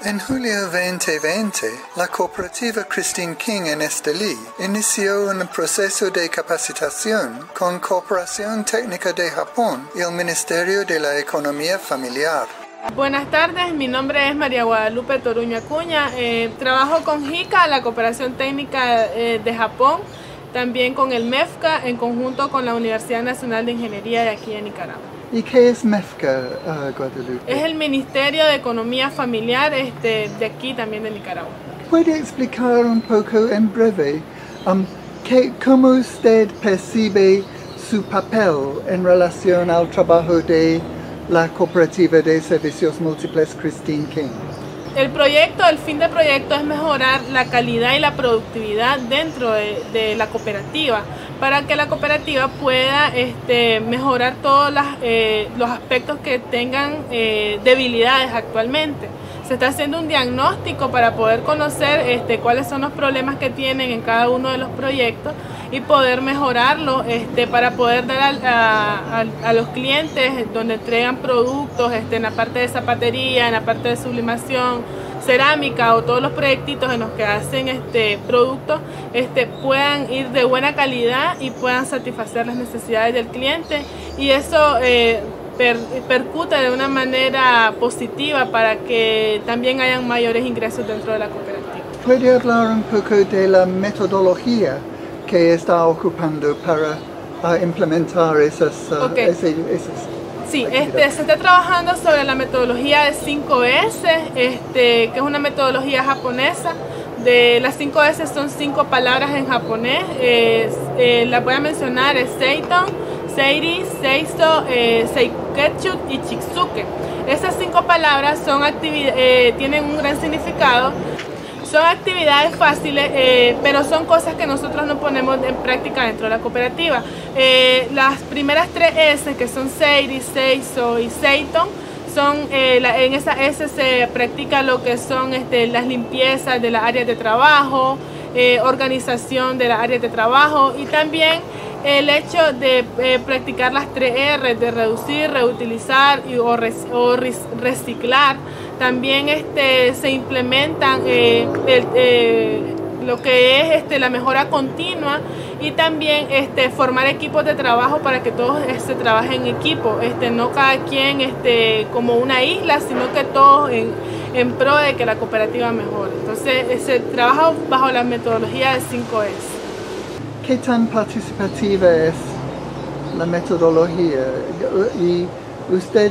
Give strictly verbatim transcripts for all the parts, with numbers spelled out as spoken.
En julio veinte veinte, la cooperativa Christine King en Estelí inició un proceso de capacitación con cooperación técnica de Japón y el Ministerio de la Economía Familiar. Buenas tardes, mi nombre es María Guadalupe Toruño Acuña. Eh, trabajo con JICA, la Cooperación Técnica eh, de Japón, también con el MEFCA, en conjunto con la Universidad Nacional de Ingeniería de aquí de Nicaragua. ¿Y qué es MEFCA, uh, Guadalupe? Es el Ministerio de Economía Familiar este, de aquí también de Nicaragua. ¿Puede explicar un poco en breve um, que, cómo usted percibe su papel en relación al trabajo de la Cooperativa de Servicios Múltiples Christine King? El proyecto, el fin del proyecto es mejorar la calidad y la productividad dentro de, de la cooperativa para que la cooperativa pueda este, mejorar todos las, eh, los aspectos que tengan eh, debilidades actualmente. Se está haciendo un diagnóstico para poder conocer este, cuáles son los problemas que tienen en cada uno de los proyectos y poder mejorarlo este, para poder dar a, a, a los clientes donde entregan productos este, en la parte de zapatería, en la parte de sublimación, cerámica o todos los proyectitos en los que hacen este, productos este, puedan ir de buena calidad y puedan satisfacer las necesidades del cliente, y eso eh, Per, percute de una manera positiva para que también hayan mayores ingresos dentro de la cooperativa. ¿Puede hablar un poco de la metodología que está ocupando para uh, implementar esas, uh, okay. ese, esas Sí, este, se está trabajando sobre la metodología de cinco ese, este, que es una metodología japonesa. De las cinco ese son cinco palabras en japonés, eh, eh, las voy a mencionar, es Seiton, Seiri, Seiso, eh, Seiketsu y Chitsuke. Estas cinco palabras son eh, tienen un gran significado. Son actividades fáciles, eh, pero son cosas que nosotros no ponemos en práctica dentro de la cooperativa. Eh, las primeras tres S, que son Seiri, Seiso y Seiton, son, eh, la, en esa S se practica lo que son este, las limpiezas de las áreas de trabajo, eh, organización de las áreas de trabajo, y también el hecho de eh, practicar las tres R, de reducir, reutilizar y, o, res, o reciclar. También este, se implementan eh, el, eh, lo que es este, la mejora continua, y también este, formar equipos de trabajo para que todos este, trabajen en equipo, este, no cada quien este, como una isla, sino que todos en, en pro de que la cooperativa mejore. Entonces se trabaja bajo la metodología de cinco ese. ¿Qué tan participativa es la metodología? Y usted,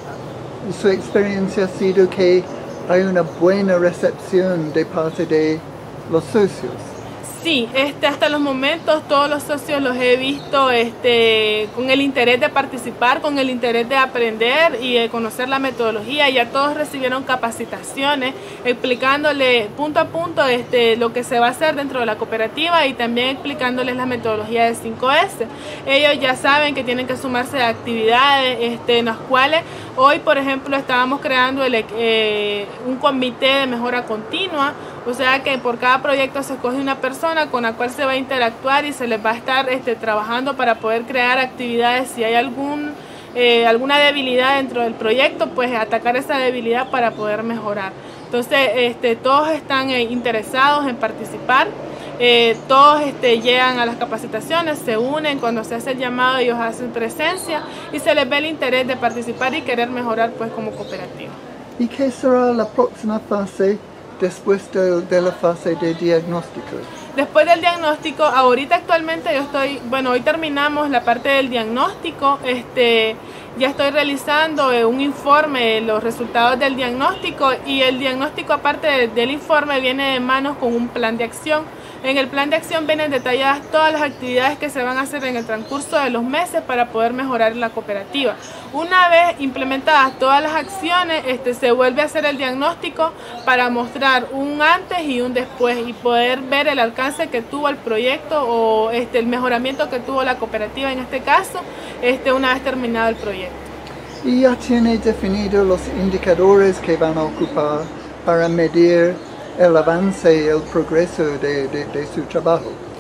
su experiencia ha sido que hay una buena recepción de parte de los socios. Sí, este, hasta los momentos todos los socios los he visto este, con el interés de participar, con el interés de aprender y de conocer la metodología. Ya todos recibieron capacitaciones explicándole punto a punto este, lo que se va a hacer dentro de la cooperativa, y también explicándoles la metodología de cinco ese. Ellos ya saben que tienen que sumarse a actividades este, en las cuales hoy, por ejemplo, estábamos creando el, eh, un comité de mejora continua. O sea que por cada proyecto se escoge una persona con la cual se va a interactuar y se les va a estar este, trabajando para poder crear actividades. Si hay algún, eh, alguna debilidad dentro del proyecto, pues atacar esa debilidad para poder mejorar. Entonces este, todos están eh, interesados en participar, eh, todos este, llegan a las capacitaciones, se unen, cuando se hace el llamado ellos hacen presencia y se les ve el interés de participar y querer mejorar pues como cooperativa. ¿Y qué será la próxima fase después de, de la fase de diagnóstico? Después del diagnóstico, ahorita actualmente yo estoy, bueno, hoy terminamos la parte del diagnóstico, este, ya estoy realizando eh, un informe de los resultados del diagnóstico, y el diagnóstico, aparte de, del informe, viene de manos con un plan de acción. En el plan de acción vienen detalladas todas las actividades que se van a hacer en el transcurso de los meses para poder mejorar la cooperativa. Una vez implementadas todas las acciones, este, se vuelve a hacer el diagnóstico para mostrar un antes y un después y poder ver el alcance que tuvo el proyecto o este, el mejoramiento que tuvo la cooperativa en este caso, este, una vez terminado el proyecto. ¿Y ya tiene definido los indicadores que van a ocupar para medir el avance y el progreso de, de, de su trabajo?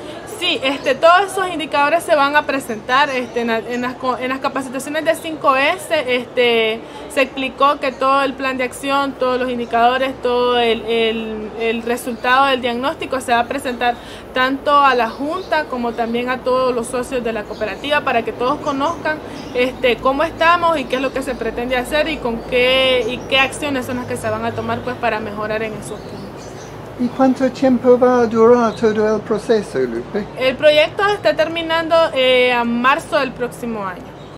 Sí, este, todos esos indicadores se van a presentar este, en, en, las, en las capacitaciones de cinco ese. Este, se explicó que todo el plan de acción, todos los indicadores, todo el, el, el resultado del diagnóstico se va a presentar tanto a la Junta como también a todos los socios de la cooperativa para que todos conozcan este, cómo estamos y qué es lo que se pretende hacer y, con qué, y qué acciones son las que se van a tomar pues, para mejorar en esos puntos. ¿Y cuánto tiempo va a durar todo el proceso, Lupe? El proyecto está terminando eh, a marzo del próximo año.